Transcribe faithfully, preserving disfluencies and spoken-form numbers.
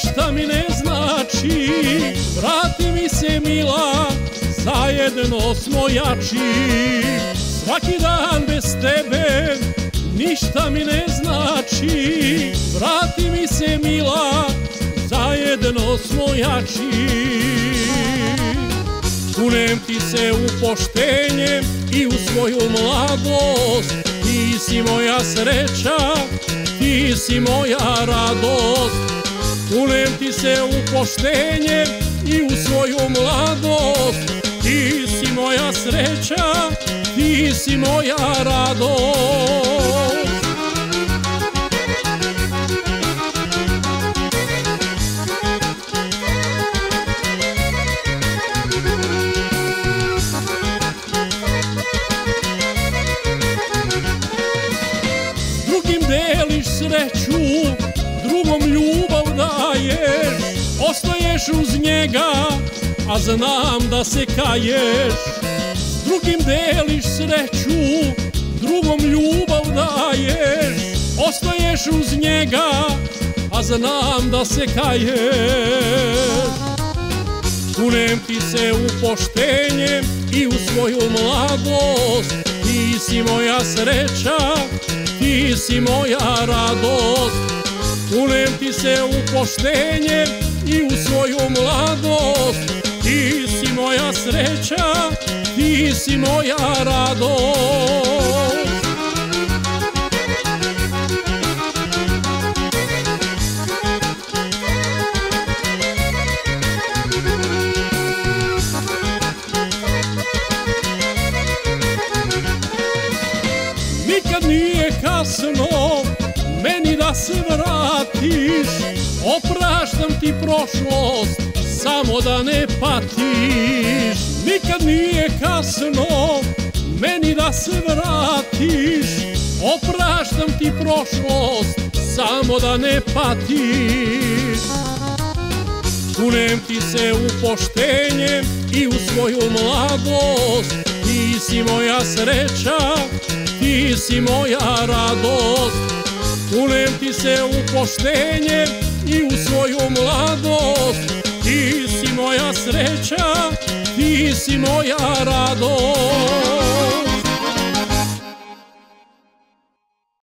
ništa mi ne znači. Vrati mi se mila, zajedno smo jači. Svaki dan bez tebe ništa mi ne znači. Vrati mi se mila, zajedno smo jači. Kunem ti se u poštenje i u svoju mladost. Ti si moja sreća, ti si moja radost. Kunem ti se u poštenje i u svoju mladost. Ti si moja sreća, ti si moja radost. Drugim deliš sreću, drugom ljubav daješ. Ostaješ uz njega, a znam da se kaješ. Drugim deliš sreću, drugom ljubav daješ. Ostaješ uz njega, a znam da se kaješ. Kunem ti se u poštenje i u svoju mladost. Ti si moja sreća, ti si moja radost. Kunem ti se u poštenje i u svoju mladost. Ti si moja sreća, ti si moja radost. Nikad nije kasno meni da se vratiš. Opraštam ti prošlost, samo da ne patiš. Nikad nije kasno meni da se vratiš. Opraštam ti prošlost, samo da ne patiš. Kunem ti se u poštenje i u svoju mladost. Ti si moja sreća, ti si moja radost. Kunem ti se u poštenje i u svoju mladost. Ti si moja sreća, ti si moja radost.